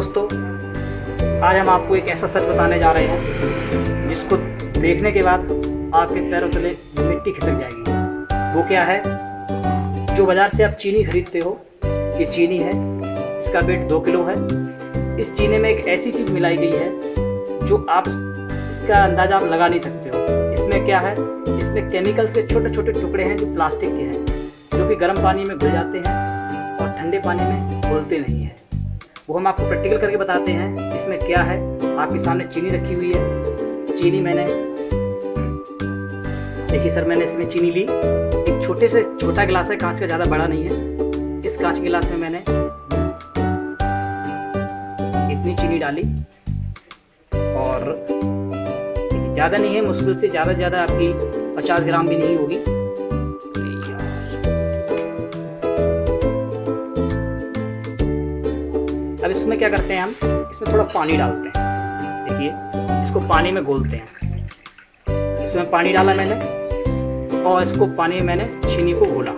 दोस्तों, आज हम आपको एक ऐसा सच बताने जा रहे हैं जिसको देखने के बाद आपके पैरों तले मिट्टी खिसक जाएगी। वो क्या है? जो बाज़ार से आप चीनी खरीदते हो, ये चीनी है, इसका वेट 2 किलो है। इस चीनी में एक ऐसी चीज़ मिलाई गई है जो आप इसका अंदाज़ा आप लगा नहीं सकते हो। इसमें क्या है? इसमें केमिकल्स के छोटे छोटे टुकड़े हैं जो प्लास्टिक के हैं, जो कि गर्म पानी में घुल जाते हैं और ठंडे पानी में घुलते नहीं हैं। वो हम आपको प्रैक्टिकल करके बताते हैं इसमें क्या है। आपके सामने चीनी रखी हुई है। चीनी मैंने देखिए सर, मैंने इसमें चीनी ली। एक छोटा गिलास है, कांच का, ज़्यादा बड़ा नहीं है। इस कांच के गिलास में मैंने इतनी चीनी डाली और ज़्यादा नहीं है, मुश्किल से ज़्यादा आपकी 50 ग्राम भी नहीं होगी। अब इसमें क्या करते हैं, हम इसमें थोड़ा पानी डालते हैं। देखिए, इसको पानी में घोलते हैं। इसमें पानी डाला मैंने और इसको पानी में मैंने चीनी को घोला।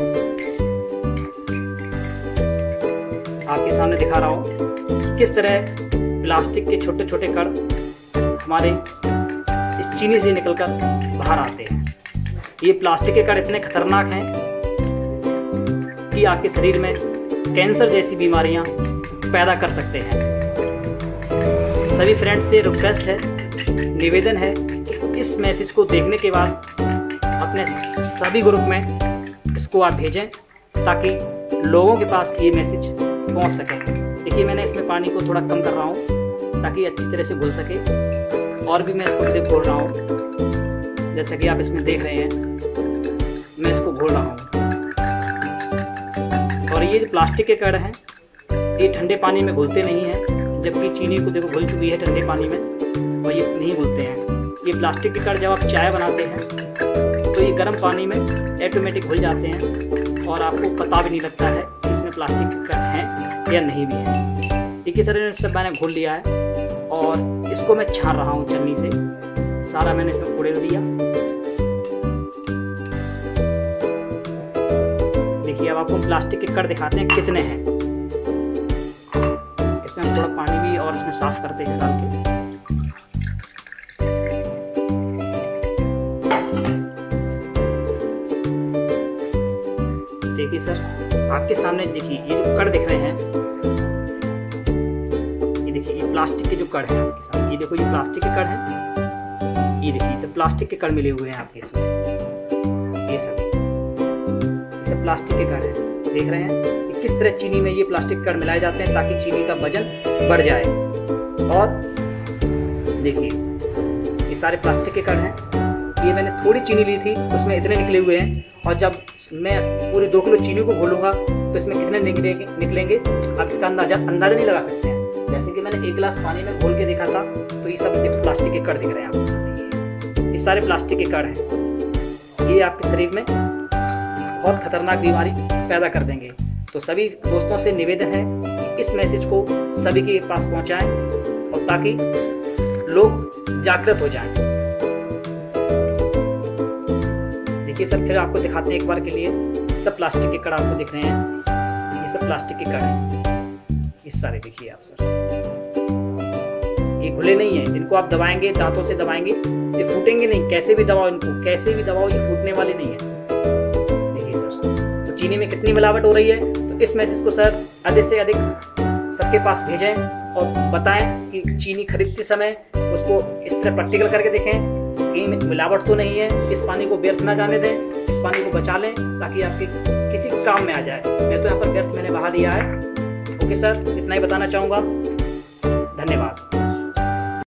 आपके सामने दिखा रहा हूँ किस तरह प्लास्टिक के छोटे छोटे कण हमारे इस चीनी से निकलकर बाहर आते हैं। ये प्लास्टिक के कण इतने खतरनाक हैं कि आपके शरीर में कैंसर जैसी बीमारियां पैदा कर सकते हैं। सभी फ्रेंड्स से रिक्वेस्ट है, निवेदन है कि इस मैसेज को देखने के बाद अपने सभी ग्रुप में इसको आप भेजें ताकि लोगों के पास ये मैसेज पहुंच सके। देखिए, मैंने इसमें पानी को थोड़ा कम कर रहा हूँ ताकि अच्छी तरह से घुल सके। और भी मैं इसको घोल रहा हूँ, जैसा कि आप इसमें देख रहे हैं, मैं इसको घोल रहा हूँ। और ये जो प्लास्टिक के कण हैं, ये ठंडे पानी में घुलते नहीं हैं, जबकि चीनी को देखो घुल चुकी है ठंडे पानी में और ये नहीं घुलते हैं। ये प्लास्टिक के कण जब आप चाय बनाते हैं तो ये गर्म पानी में ऑटोमेटिक घुल जाते हैं और आपको पता भी नहीं लगता है कि इसमें प्लास्टिक के कण हैं या नहीं भी हैं। देखिए सर, सब मैंने घोल लिया है और इसको मैं छान रहा हूँ छन्नी से। सारा मैंने इसमें उड़ेल दिया। देखिए, अब आपको प्लास्टिक के कण दिखाते हैं कितने हैं। इसमें थोड़ा पानी भी और इसमें साफ करते हैं डाल के। देखिए सर, आपके सामने देखिए ये जो कण दिख रहे हैं, ये देखिए ये प्लास्टिक के जो कण हैं आपके सामने। ये देखो, ये प्लास्टिक के कण हैं। ये देखिए, सब प्लास्टिक के कण मिले हुए हैं आपके इसमें। ये सब प्लास्टिक के कण हैं। देख रहे हैं किस तरह चीनी में ये प्लास्टिक कण मिलाए जाते हैं ताकि चीनी का वजन बढ़ जाए। और देखिए, ये सारे प्लास्टिक के कण हैं। ये मैंने थोड़ी चीनी ली थी, उसमें इतने निकले हुए हैं। और जब मैं पूरे 2 किलो चीनी को घोलूंगा तो इसमें कितने निकलेंगे आप इसका अंदाजा नहीं लगा सकते हैं। जैसे कि मैंने 1 गिलास पानी में घोल के देखा था, तो ये सब प्लास्टिक के कण दिख रहे हैं आपको। ये सारे प्लास्टिक के कण हैं। ये आपके शरीर में बहुत खतरनाक बीमारी पैदा कर देंगे। तो सभी दोस्तों से निवेदन है कि इस मैसेज को सभी के पास पहुंचाएं और ताकि लोग जागृत हो जाएं। देखिए सर, फिर आपको दिखाते हैं एक बार के लिए। सब प्लास्टिक के कण आपको दिख रहे हैं। ये सब प्लास्टिक के कण हैं। ये सारे देखिए आप सर, ये घुले नहीं हैं। इनको आप दबाएंगे, दांतों से दबाएंगे, ये फूटेंगे नहीं। कैसे भी दबाओ इनको, कैसे भी दबाओ, ये फूटने वाले नहीं है। चीनी में कितनी मिलावट हो रही है। तो इस मैसेज को सर अधिक से अधिक सबके पास भेजें और बताएं कि चीनी खरीदते समय उसको इस तरह प्रैक्टिकल करके देखें कि मिलावट तो नहीं है। इस पानी को व्यर्थ ना जाने दें, इस पानी को बचा लें ताकि आपके किसी काम में आ जाए। मैं तो यहाँ पर व्यर्थ मैंने बहा दिया है। ओके सर, इतना ही बताना चाहूँगा।